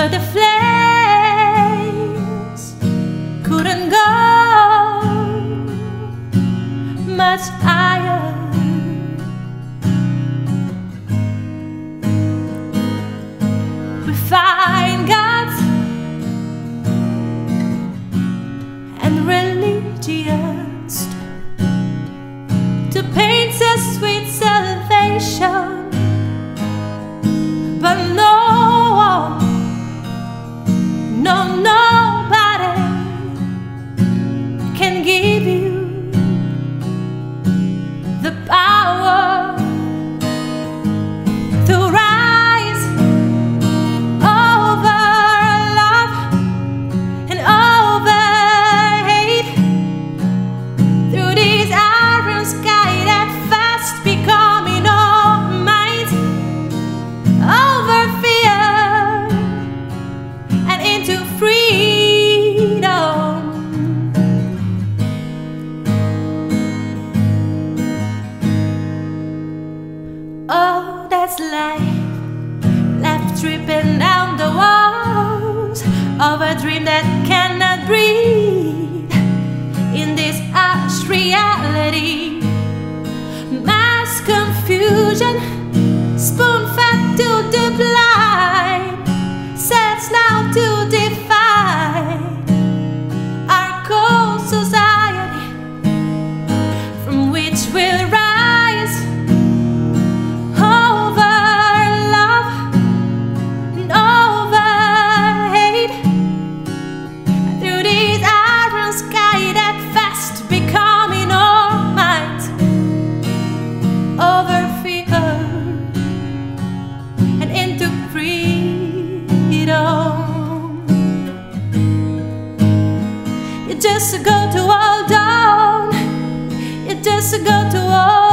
but the flames couldn't go much higher. We find God and religions to paint a sweet salvation, but nobody can give you the power to rise over love and over hate, through this iron sky that fast becoming all might, over fear and into freedom. Oh, that's life, left tripping down the walls of a dream that cannot breathe in this harsh reality. Mass confusion, spoon-fed to the blind, sets now to define our cold society, from which we'll rise over love and over hate, through this iron sky that fast becoming all might, over fear and into freedom. You just go to hold on, you just go to hold on.